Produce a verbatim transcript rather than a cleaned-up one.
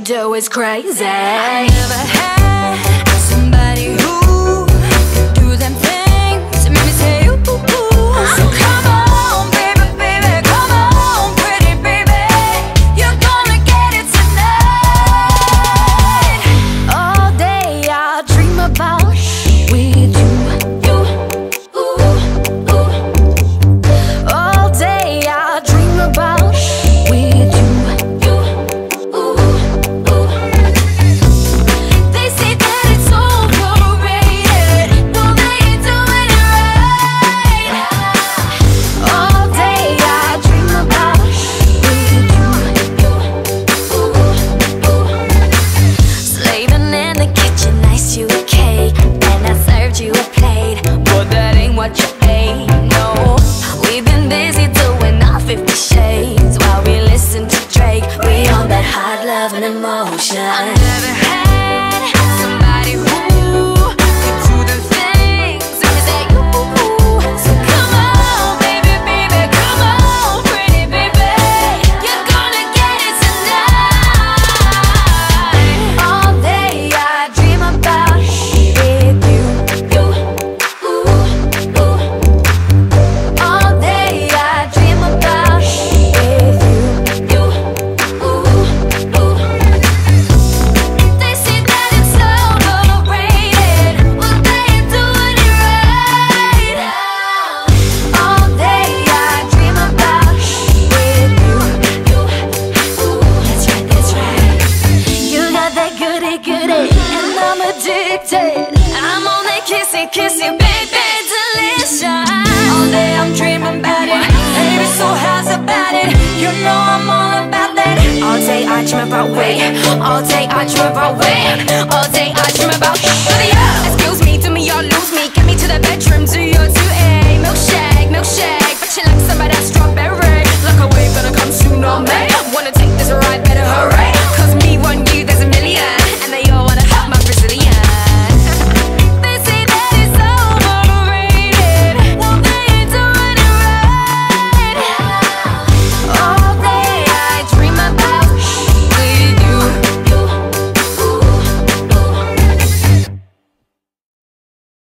do is crazy. I never had somebody who could do them things that made me say ooh, ooh, ooh. So come on, baby, baby, come on, pretty baby, you're gonna get it tonight. All day I'll dream about with you, you, ooh, ooh. All day I'll dream about with you, you, ooh, ooh. They say that it's overrated, no, they ain't doing it right. All day I dream about with you, you, ooh, ooh. Slaving in the kitchen, I iced you a cake, and I served you a plate, but that ain't what you ate, no. We've been busy doing our fifty shades while we listen to Drake. We on that hot love and emotion. I never had somebody who could do the things that we say, ooh. So come on, baby, baby, come on, pretty baby, you're gonna get it tonight. All day I dream about with you, you, ooh, ooh. All day I dream about with you, you, ooh, ooh. They say that it's overrated, well they ain't doing it right. All day I dream about with you, you, ooh. That's right, that's right. You got that goody goody, and I'm addicted. I'm on that kissy kissy, baby, delicious. All day I'm dreaming about it, baby, so how's about it? You know I'm all about that. All day I dream about wait, all day I dream about wait, all day I dream about yeah. Excuse me, do me or lose me, get me to the bedroom, do